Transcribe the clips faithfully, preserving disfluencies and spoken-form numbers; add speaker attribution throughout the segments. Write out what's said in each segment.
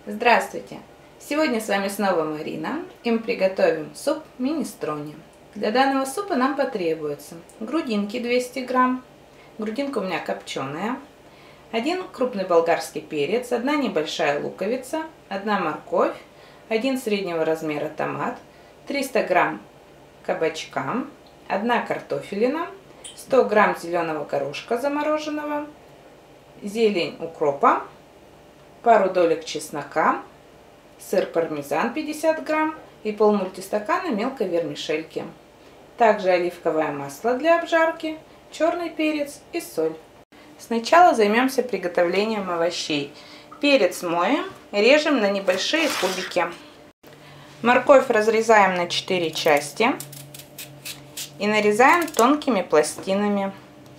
Speaker 1: Здравствуйте! Сегодня с вами снова Марина, и мы приготовим суп минестроне. Для данного супа нам потребуется грудинки двести грамм, грудинка у меня копченая, один крупный болгарский перец, одна небольшая луковица, одна морковь, один среднего размера томат, триста грамм кабачка, одна картофелина, сто грамм зеленого горошка замороженного, зелень укропа, пару долек чеснока, сыр пармезан пятьдесят грамм и пол-мультистакана мелкой вермишельки. Также оливковое масло для обжарки, черный перец и соль. Сначала займемся приготовлением овощей. Перец моем, режем на небольшие кубики. Морковь разрезаем на четыре части и нарезаем тонкими пластинами.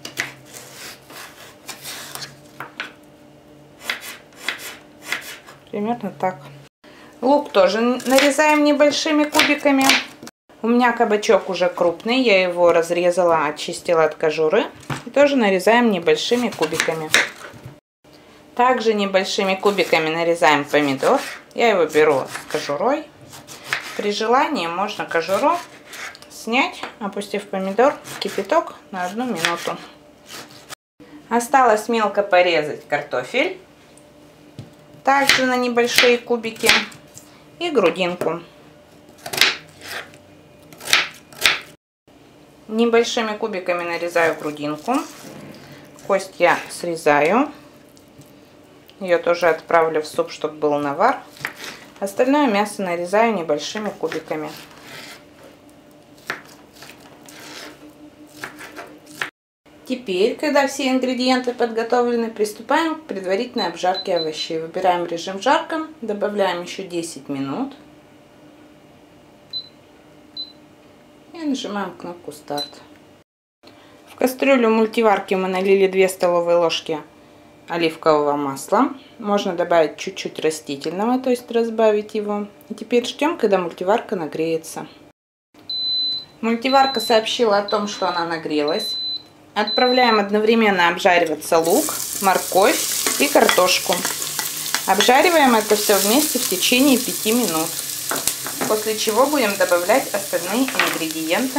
Speaker 1: Примерно так. Лук тоже нарезаем небольшими кубиками. У меня кабачок уже крупный, я его разрезала, очистила от кожуры. И тоже нарезаем небольшими кубиками. Также небольшими кубиками нарезаем помидор. Я его беру с кожурой. При желании можно кожуру снять, опустив помидор в кипяток на одну минуту. Осталось мелко порезать картофель. Также на небольшие кубики. И грудинку. Небольшими кубиками нарезаю грудинку. Кость я срезаю. Ее тоже отправлю в суп, чтобы был навар. Остальное мясо нарезаю небольшими кубиками. Теперь, когда все ингредиенты подготовлены, приступаем к предварительной обжарке овощей. Выбираем режим жарко, добавляем еще десять минут. И нажимаем кнопку старт. В кастрюлю мультиварки мы налили две столовые ложки оливкового масла. Можно добавить чуть-чуть растительного, то есть разбавить его. И теперь ждем, когда мультиварка нагреется. Мультиварка сообщила о том, что она нагрелась. Отправляем одновременно обжариваться лук, морковь и картошку. Обжариваем это все вместе в течение пяти минут. После чего будем добавлять остальные ингредиенты.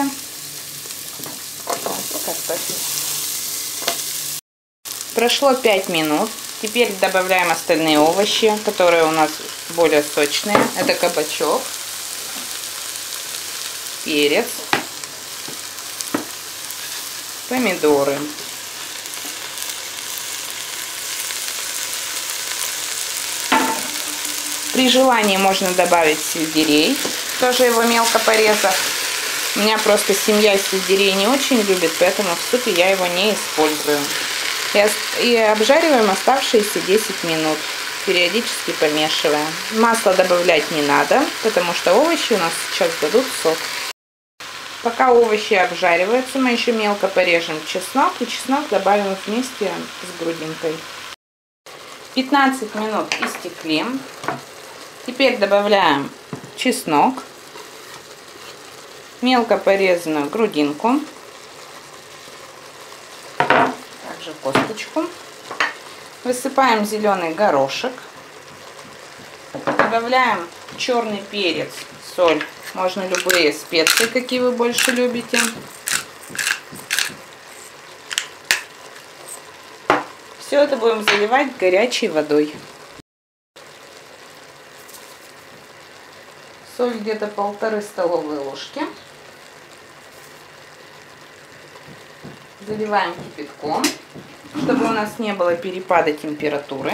Speaker 1: Картофель. Прошло пять минут. Теперь добавляем остальные овощи, которые у нас более сочные. Это кабачок, перец, помидоры. При желании можно добавить сельдерей, тоже его мелко порезав. У меня просто семья сельдерей не очень любит, поэтому в супе я его не использую. И обжариваем оставшиеся десять минут, периодически помешивая. Масло добавлять не надо, потому что овощи у нас сейчас дадут сок. Пока овощи обжариваются, мы еще мелко порежем чеснок, и чеснок добавим вместе с грудинкой. пятнадцать минут истекли. Теперь добавляем чеснок, мелко порезанную грудинку, также косточку. Высыпаем зеленый горошек, добавляем черный перец, соль. Можно любые специи, какие вы больше любите. Все это будем заливать горячей водой. Соль где-то полторы столовые ложки. Заливаем кипятком, чтобы у нас не было перепада температуры.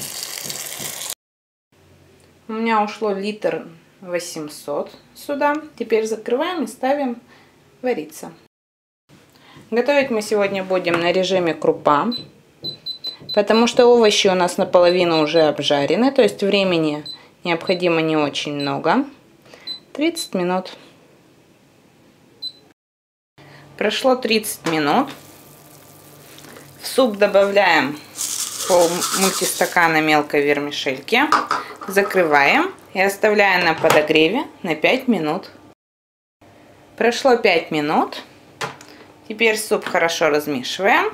Speaker 1: У меня ушло литр восемьсот сюда. Теперь закрываем и ставим вариться. Готовить мы сегодня будем на режиме крупа, потому что овощи у нас наполовину уже обжарены, то есть времени необходимо не очень много. тридцать минут. Прошло тридцать минут. В суп добавляем пол мультистакана мелкой вермишельки. Закрываем и оставляем на подогреве на пять минут. Прошло пять минут. Теперь суп хорошо размешиваем.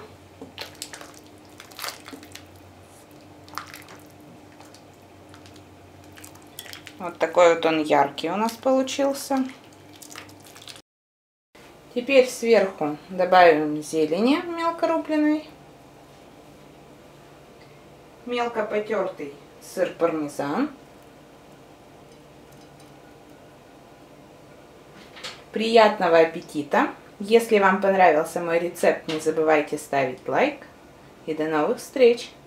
Speaker 1: Вот такой вот он яркий у нас получился. Теперь сверху добавим зелени мелко рубленой. Мелко потертый сыр пармезан. Приятного аппетита! Если вам понравился мой рецепт, не забывайте ставить лайк. И до новых встреч!